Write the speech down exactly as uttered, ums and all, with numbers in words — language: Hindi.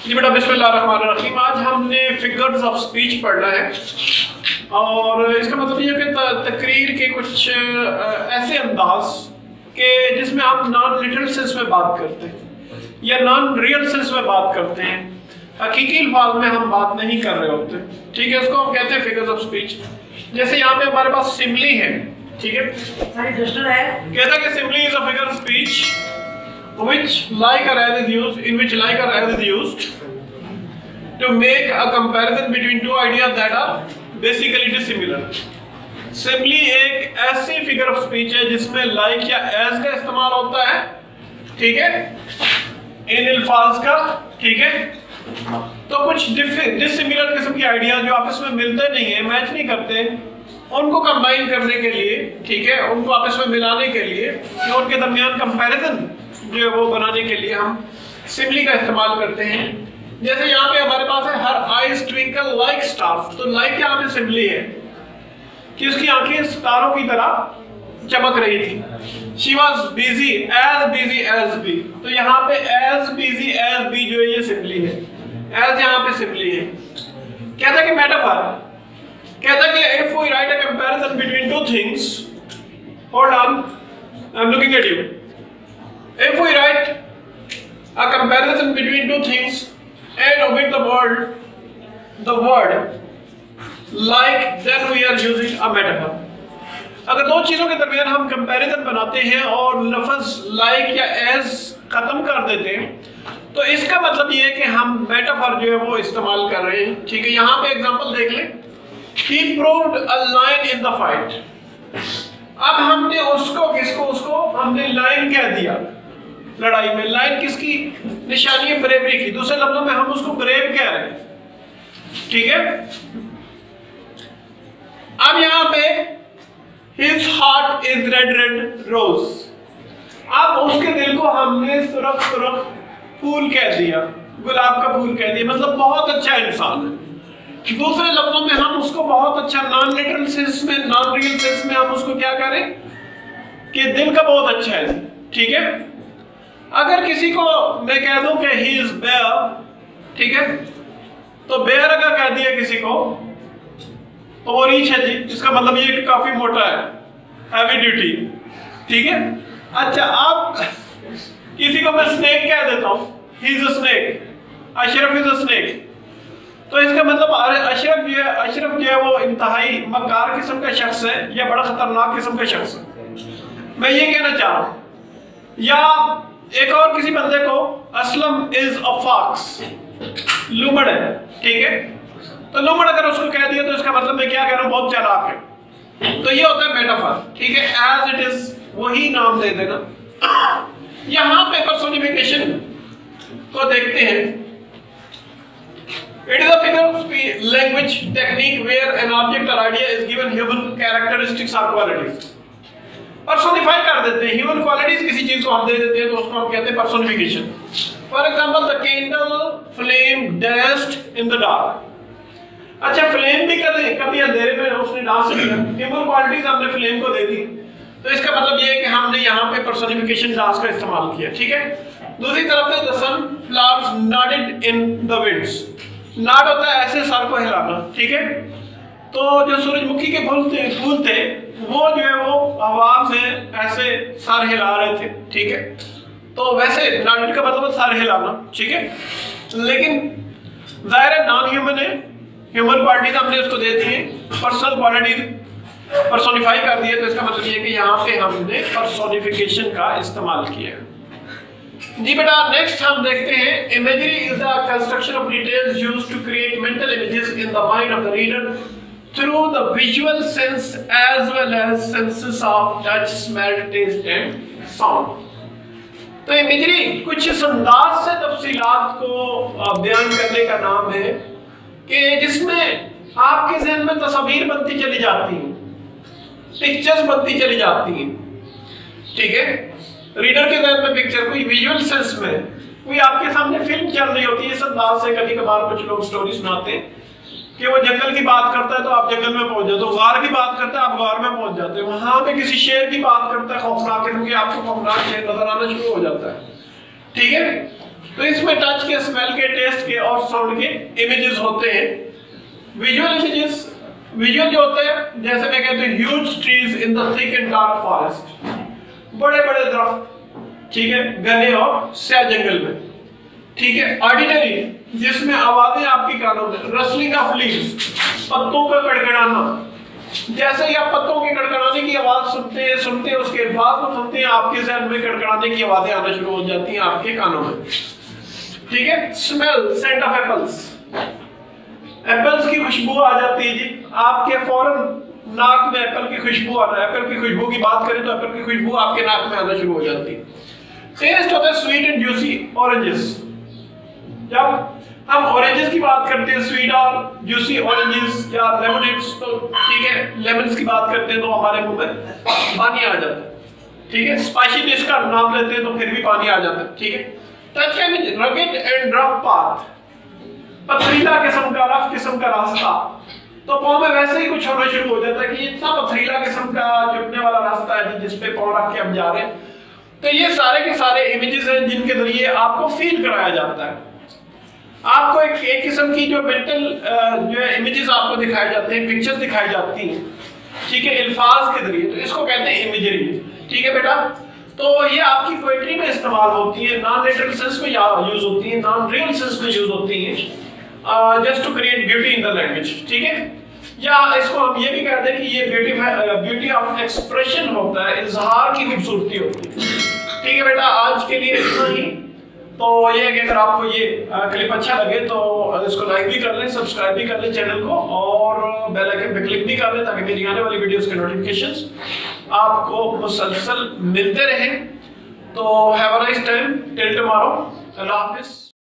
जी बेटा बिस्मिल्लाहिर्रहमानिर्रहीम। आज हमने फिगर्स ऑफ स्पीच पढ़ना है और इसका मतलब ये है कि तकरीर के कुछ ऐसे अंदाज के जिसमें आप नॉन लिटरल सेंस में बात करते हैं या नॉन रियल सेंस में बात करते हैं, हकीकी अल्फाज में हम बात नहीं कर रहे होते। ठीक है, इसको हम कहते हैं फिगर्स ऑफ स्पीच। जैसे यहाँ पे हमारे पास सिमली है, ठीक है, कहता है कि simile is a figure of speech which like or as is used in which like or as is used to make a comparison between two ideas that are basically dissimilar। Simile एक ऐसी फिगर ऑफ स्पीच है जिसमें like या as का इस्तेमाल होता है, ठीक है, इन अल्फाज का, ठीक है। तो कुछ डिसिमिलर किस्म के आइडिया जो आपस में मिलते नहीं है, मैच नहीं करते, उनको कंबाइन करने के लिए, ठीक है, उनको आपस में मिलाने के लिए, उनके दरमियान कंपैरिजन जो है वो बनाने के लिए हम सिमली का इस्तेमाल करते हैं। जैसे यहाँ पे हमारे पास है her eyes twinkle like stars, तो लाइक यहाँ पे सिमली है कि उसकी आंखें सितारों की तरह चमक रही थी। She was busy as busy as bee, तो यहाँ पे एज बिजी एज बी जो है ये सिमली है, एज यहाँ पे सिमली है। कहता कि मेटाफर, कहता कि if we write a comparison between two things, hold on, I'm looking at you. If we write a comparison between two things and omit the word, the word like, then we are using a metaphor। अगर दो चीजों के दरमियान हम कंपैरिजन बनाते हैं और लफ्ज like या as खत्म कर देते हैं, तो इसका मतलब ये है कि हम मेटाफर जो है वो इस्तेमाल कर रहे हैं। ठीक है, यहाँ पे एग्जांपल देख लें। He proved a line in the fight। अब हमने उसको किसको उसको हमने लाइन कह दिया लड़ाई में। लाइन किसकी निशानी है? ब्रेवरी की। दूसरे लफ्जों में हम उसको ब्रेव कह रहे हैं, ठीक है। अब यहां पे his heart is red red rose, अब उसके दिल को हमने सुरख सुरख फूल कह दिया, गुलाब का फूल कह दिया, मतलब बहुत अच्छा इंसान है। दूसरे लफ्जों में हम उसको बहुत अच्छा, नॉन लिटरल सेंस में, नॉन रियल सेंस में हम उसको क्या करें कि दिल का बहुत अच्छा है, ठीक है। अगर किसी को मैं कह दूं कि ही इज बेयर, ठीक है, तो बेयर अगर कह दिया किसी को तो वो रीच है जी, इसका मतलब ये कि काफी मोटा है, हैवी ड्यूटी, ठीक है। अच्छा, आप किसी को मैं स्नेक कह देता हूं, he is a snake, Ashraf is a snake, तो इसका मतलब अशरफ जो है, अशरफ जो है वो इंतहाई मक्कार किस्म का शख्स है या बड़ा खतरनाक किस्म का शख्स है, मैं ये कहना चाह रहा हूं। या एक और किसी बंदे को असलम इज अ फॉक्स, लूमड़ है, ठीक है, तो लूमड़ अगर उसको कह दिया तो इसका मतलब मैं क्या कह रहा हूं, बहुत चालाक है। तो ये होता है मेटाफर, ठीक है, एज इट इज वही नाम दे देना। यहां पे पर्सोनिफिकेशन को देखते हैं। It is a figure of speech language technique where an object or idea is given human characteristics or qualities। Personify कर देते हैं, ह्यूमन क्वालिटीज किसी चीज को हम दे देते हैं तो उसको हम कहते हैं personification. For example, the candle flame danced in the dark. अच्छा, फ्लेम भी कभी कभी अंधेरे में उसने डांस किया, ह्यूमन क्वालिटीज हमने फ्लेम को दे दी, तो इसका मतलब ये है कि हमने यहाँ पे पर्सोनिफिकेशन डांस का इस्तेमाल किया, ठीक है। दूसरी तरफ से the sun flowers nodded in the winds, nod होता है ऐसे सर को हिलाना, ठीक है। तो जो सूरजमुखी के फूल थे फूल थे वो जो है वो हवा में ऐसे सर हिला रहे थे, ठीक है। तो वैसे नॉडेड का मतलब सर हिलाना, ठीक है। लेकिन जाहिर है नॉन ह्यूमन है, ह्यूमन क्वालिटीज हमने उसको दे दी है, पर्सनल क्वालिटीज पर्सोनिफाई कर दिए, तो इसका मतलब ये है कि यहाँ पे हमने पर्सोनिफिकेशन का इस्तेमाल किया है। जी बेटा, नेक्स्ट हम देखते हैं imagery is the construction of details used to create mental images in the mind of the reader through the visual sense as well as senses of touch, smell, taste and sound. तो इमेजरी कुछ इस अंदाज से तफसीलात को बयान करने का नाम है कि जिसमें आपके ज़हन में तस्वीर बनती चली जाती हैं, पिक्चर्स बनती चली जाती हैं, ठीक है। रीडर के ज़हन में पिक्चर, कोई विजुअल सेंस में कोई आपके सामने फिल्म चल रही होती है। इस अंदाज से कभी कभार कुछ लोग स्टोरी सुनाते हैं कि वो जंगल की बात करता है तो आप जंगल में पहुंच जाते हो, गार की बात करता है आप गार में पहुंच जाते हो, वहां पे किसी शेर की बात करता है खौफनाक किस्म के, आपको खौफनाक शेर नजर आना शुरू हो जाता है, ठीक है। तो इसमें टच के, स्मेल के, टेस्ट के और साउंड के इमेजेस होते हैं। विजुअल इमेजेस, विजुअल जो होते हैं, जैसे मैं कहते हैं huge trees in the thick and dark forest, बड़े बड़े दरख्त, ठीक है, घने और स्याह जंगल में, ठीक है। ऑडिटरी, जिसमें आवाजें आपके कानों में, रसलिंग ऑफ लीव्स, पत्तों का कड़कड़ाना, जैसे ही आप पत्तों के कड़कड़ाने की आवाज सुनते हैं सुनते हैं उसके बाद में सुनते हैं आपके जहन में कड़कड़ाने की आवाजें आना शुरू हो जाती हैं आपके कानों में, ठीक है। Smell, scent of apples, apples की खुशबू आ जाती है जी आपके, फौरन नाक में एप्पल की खुशबू आ रहा है। एप्पल की खुशबू की बात करें तो एप्पल की खुशबू आपके नाक में आना शुरू हो जाती है। टेस्ट होता है स्वीट एंड जूसी ऑरेंजेस, जब हम ऑरेंजेस की बात करते हैं, स्वीट और जूसी ऑरेंजेस या लेमनेड्स, तो ठीक है, लेमन्स की बात करते हैं तो हमारे मुंह में पानी आ जाता है, ठीक है। स्पाइसीनेस का नाम लेते हैं तो फिर भी पानी आ जाता है, ठीक है। Touch image, rugged and rough path, पथरीला किस्म का, रफ किस्म का रास्ता, तो पाँव में वैसे ही कुछ होना शुरू हो जाता है कि इतना पथरीला किस्म का चुभने वाला रास्ता है जिस पे पाँव रख के हम जा रहे हैं। तो ये सारे के सारे इमेजेस हैं जिनके जरिए आपको फील कराया जाता है। आपको एक एक किस्म की जो मेंटल जो है इमेजेस आपको दिखाए जाते हैं, पिक्चर्स दिखाई जाती हैं, ठीक है, अल्फाज के जरिए, तो इसको कहते हैं इमेजरी, ठीक है बेटा। तो ये आपकी पोएट्री में इस्तेमाल होती है, नॉन लिटरल सेंस में यूज होती है, नॉन रियल सेंस में यूज होती है, just to create beauty in the language, ठीक है। या इसको हम ये भी कहते हैं कि ये ब्यूटी ब्यूटी ऑफ एक्सप्रेशन होता है, इजहार की खूबसूरती होती है, ठीक है बेटा। आज के लिए इतना ही। तो ये कि अगर आपको ये क्लिप अच्छा लगे तो इसको लाइक भी कर लें, सब्सक्राइब भी कर लें चैनल को, और बेल आइकन पे क्लिक भी कर लें ताकि मेरी आने वाली वीडियोस के नोटिफिकेशंस आपको मुसलसल मिलते रहें। तो have a nice time, till tomorrow, अल्लाह हाफिज़।